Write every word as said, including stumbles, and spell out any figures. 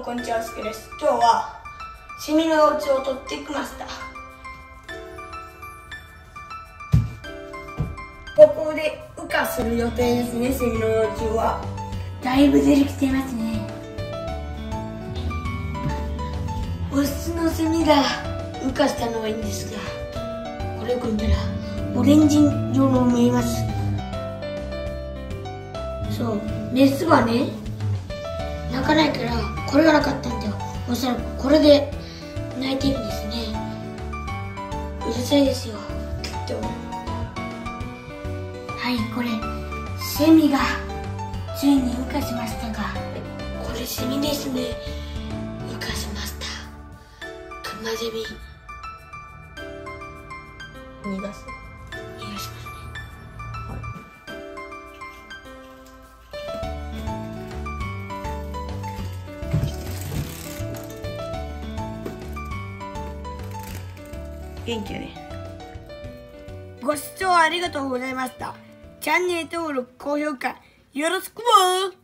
もこんにちは、すけです。今日はセミのお家を取ってきました。ここで羽化する予定ですね。セミの幼虫はだいぶ出てきてますね。 オスのセミが羽化したのはいいんですが、これよく見たらオレンジ色の見えます。そう、メスはね鳴かないから、これがなかったんだよ。おそらくこれで鳴いてるんですね。うるさいですよ、きっと。 はい、これセミがついに羽化しましたが、 これセミですね。羽化しました。クマゼミ逃がす逃がしますね。元気やね。ご視聴ありがとうございました。チャンネル登録、高評価よろしくも。